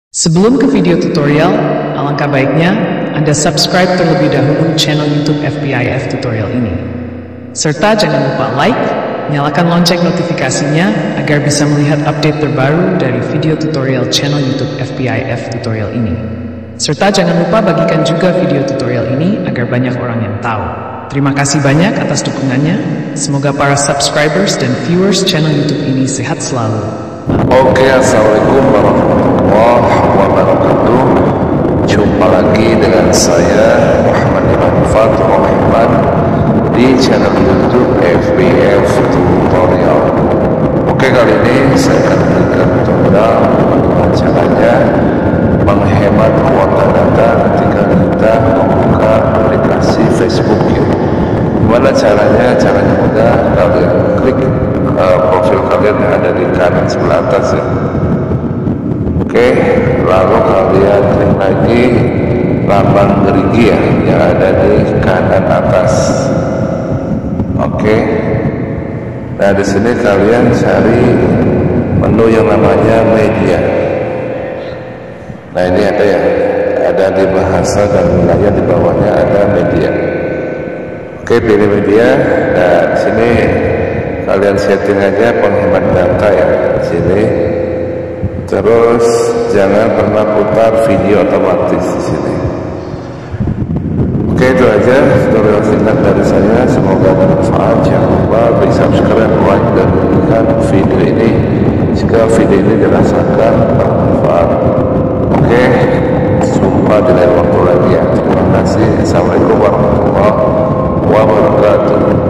Sebelum ke video tutorial, alangkah baiknya Anda subscribe terlebih dahulu channel YouTube FBIF Tutorial ini. Serta jangan lupa like, nyalakan lonceng notifikasinya agar bisa melihat update terbaru dari video tutorial channel YouTube FBIF Tutorial ini. Serta jangan lupa bagikan juga video tutorial ini agar banyak orang yang tahu. Terima kasih banyak atas dukungannya. Semoga para subscribers dan viewers channel YouTube ini sehat selalu. Oke, assalamualaikum warahmatullahi wabarakatuh. Jumpa lagi dengan saya Muhammad Imam Fatur Rahman di channel YouTube FBIF Tutorial. Oke, kali ini saya akan berikan tutorial bagaimana caranya menghemat kuota data ketika kita membuka aplikasi Facebook ya. Gimana caranya? Caranya mudah, kalian klik profil kalian yang ada di kanan sebelah atas ya. Oke, lalu kalian klik lagi lambang gerigi ya yang ada di kanan atas. Oke, nah di sini kalian cari menu yang namanya media. Nah ini ada ya, ada di bahasa dan wilayah, di bawahnya ada media. Oke, pilih media. Nah di sini kalian setting aja penghemat data ya di sini. Terus jangan pernah putar video otomatis di sini. Oke, itu aja tutorial singkat dari saya. Semoga bermanfaat. Jangan lupa beri subscribe, like, dan berikan video ini jika video ini dirasakan bermanfaat. Oke, jumpa di lain waktu lagi ya. Terima kasih. Assalamualaikum warahmatullahi wabarakatuh.